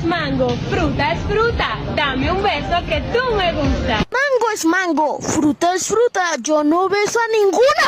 es mango, fruta es fruta. Dame un beso que tú me gusta. Mango es mango, fruta es fruta. Yo no beso a ninguna.